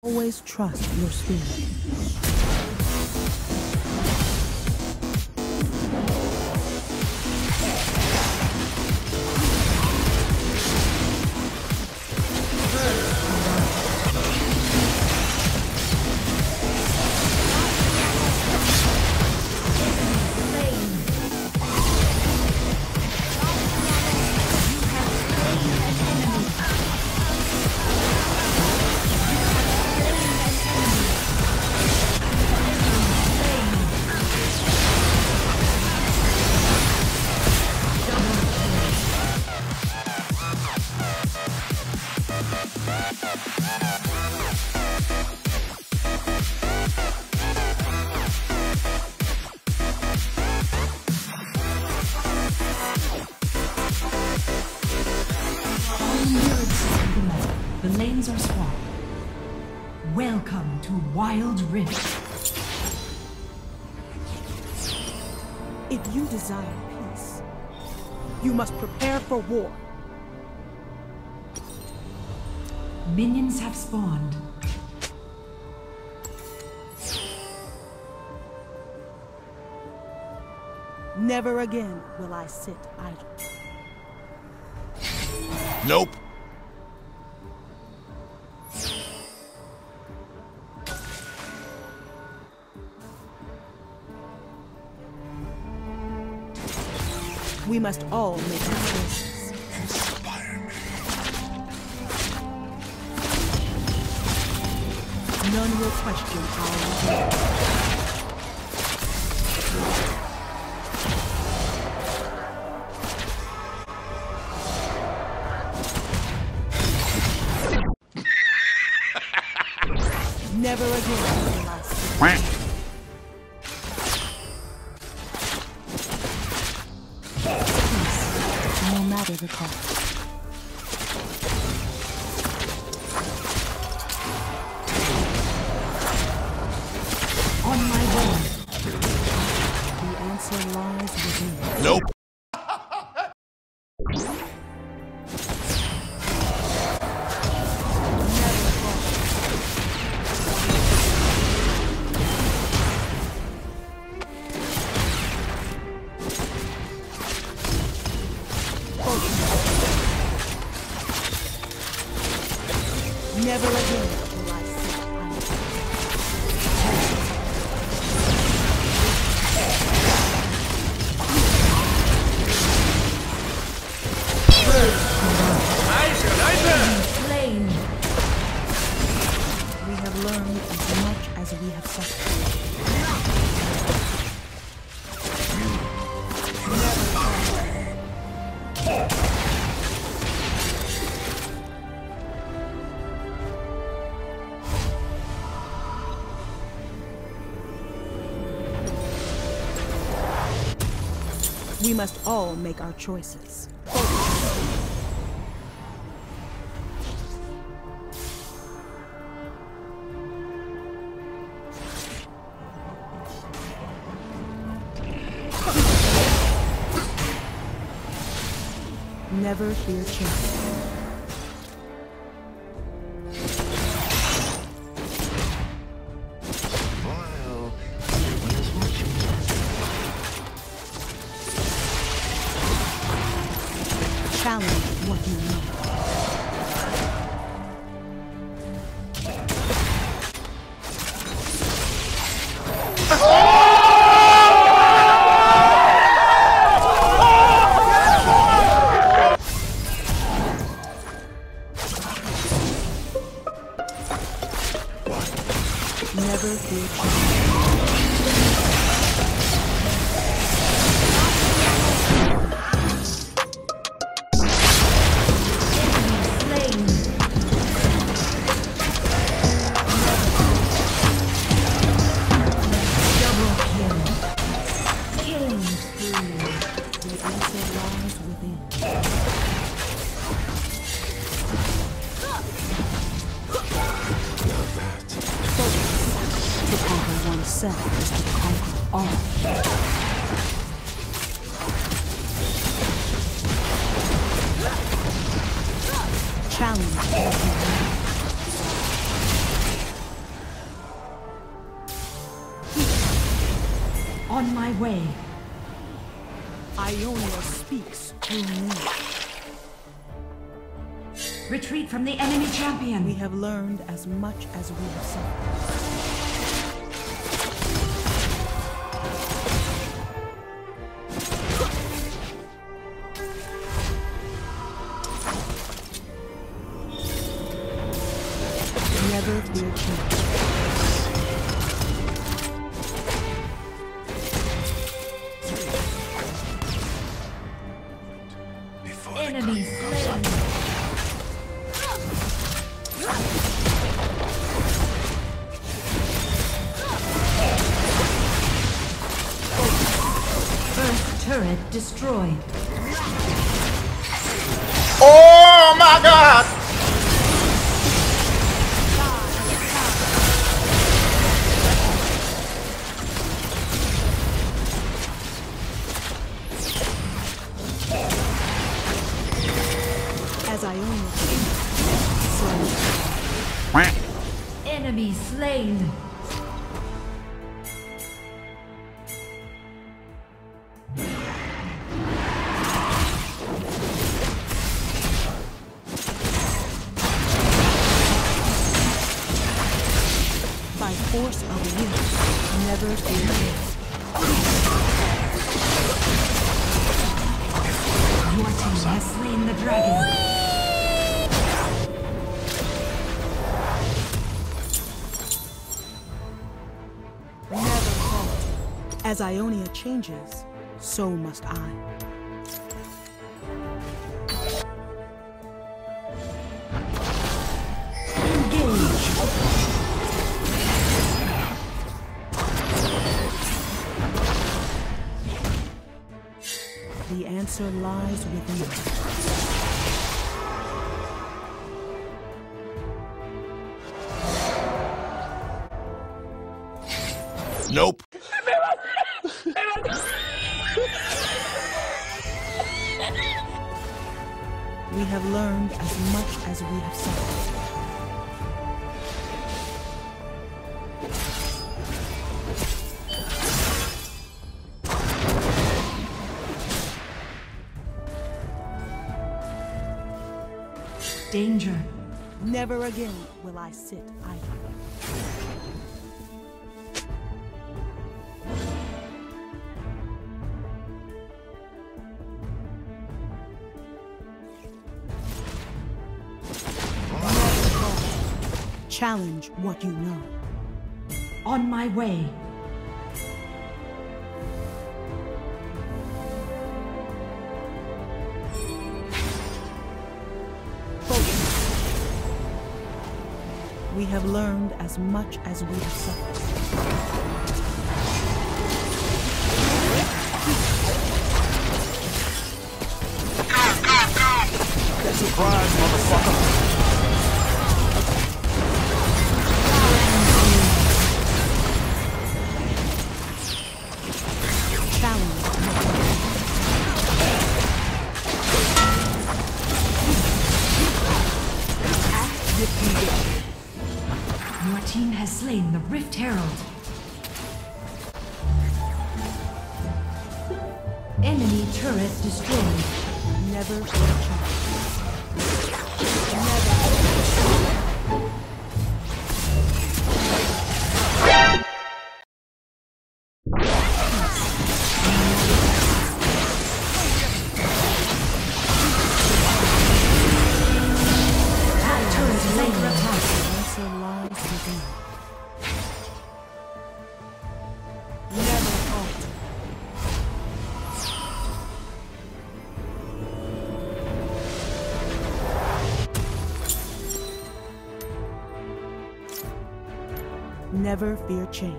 Always trust your spirit. The lanes are swamped. Welcome to Wild Rift. If you desire peace, you must prepare for war. Minions have spawned. Never again will I sit idle. Nope. We must all make our choices. Inspire me. None will question our will. Never again will I sit. No matter the cost. On my way. The answer lies within. Nope. Never again will I sit idle. Flame. We have learned as much as we have suffered. We must all make our choices. Never fear change. Well, everyone is watching. Challenge what you know. Never fear change. Oneself is to conquer all. Challenge what you know. On my way. Ionia speaks through me. Retreat from the enemy champion. We have learned as much as we have suffered. Never fear change. Enemy slain. First turret destroyed. Oh my god! As Ionia Enemy slain. by force of will, never fear. Your team has slain the dragon. Never halt. As Ionia changes, so must I. The answer lies within us. Nope. We have learned as much as we have suffered. Danger. Never again will I sit idle. Challenge what you know. On my way. We have learned as much as we have suffered. Surprise, motherfucker. Your team has slain the Rift Herald. Enemy turret destroyed. Never change. Never fear change.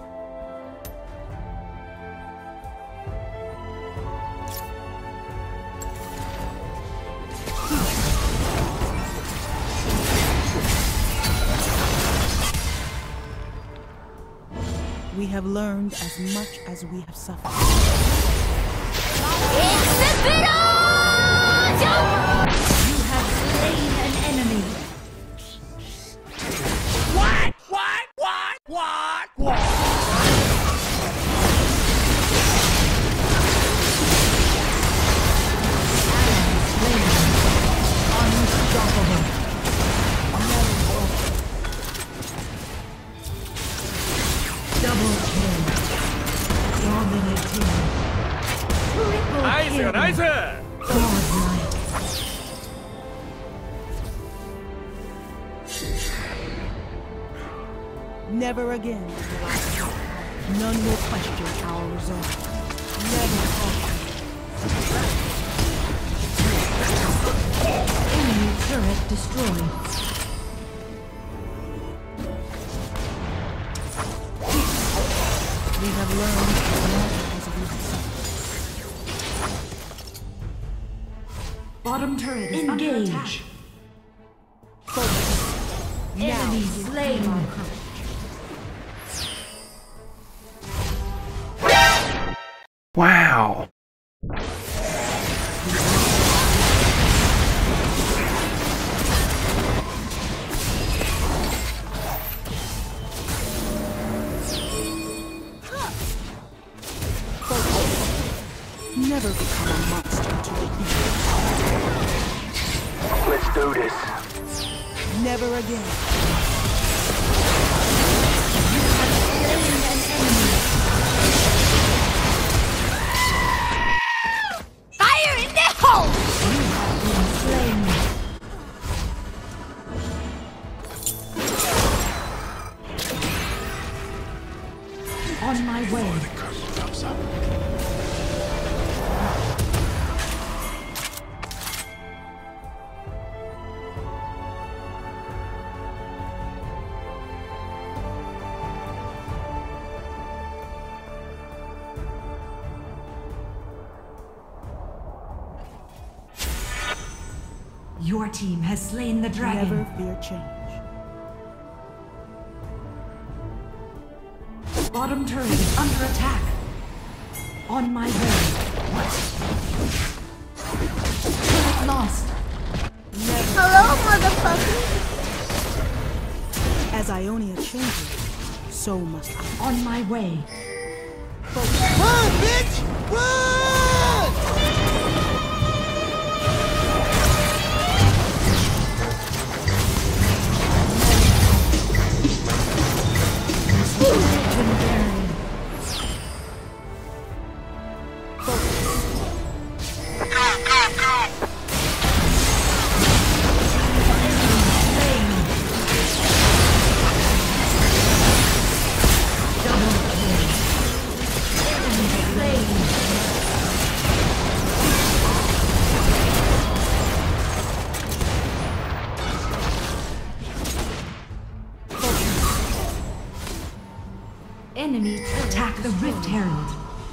We have learned as much as we have suffered. You have slain an enemy. What? kill. Godlike. Never again. None will question our resolve. Never falter. Enemy turret destroyed. We have learned the marvels of life. Bottom turret is under attack. Enemy slain. Wow. Never become a monster to repeat. Let's do this. Never again. Fire in the hole! You have been slain. On my way. Your team has slain the dragon. Never fear change. Bottom turret is under attack. On my way. What? Turret lost. Never. Hello, motherfucker. As Ionia changes, so must I. On my way. Run, bitch! Run! Legendary. Enemy attack the Rift Herald.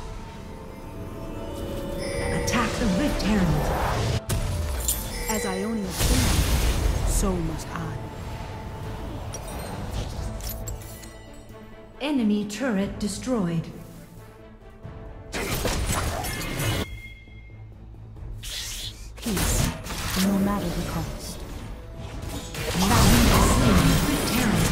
Attack the Rift Herald. As Ionia changes, so must I. Enemy turret destroyed. Peace, no matter the cost. Valiant has slain the Rift Herald.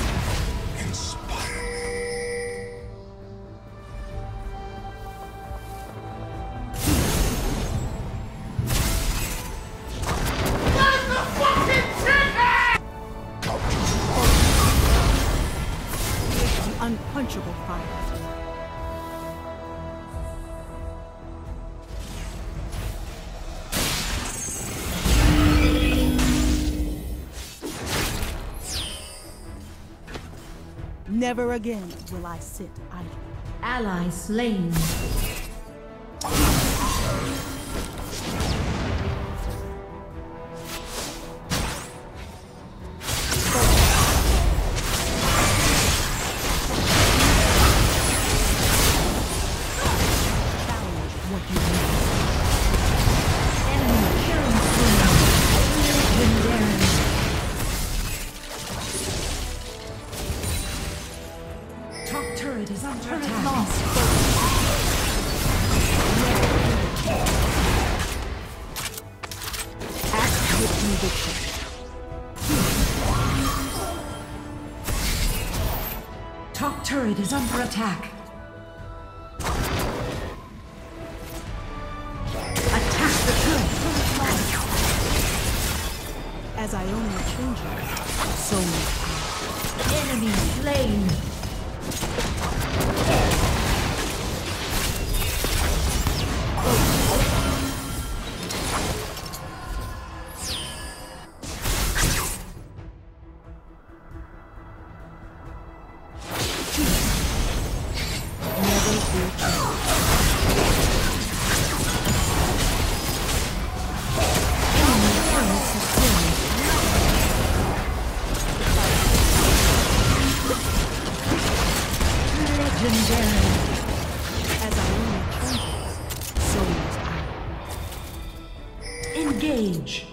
Unquenchable fire. Never again will I sit idle. Ally slain. Top turret is under attack. Lost. Act with conviction. Top turret is under attack. Attack the turret. As Ionia changes, so must I. Enemy slain. Legendary. As our only changes, so must I. Engage.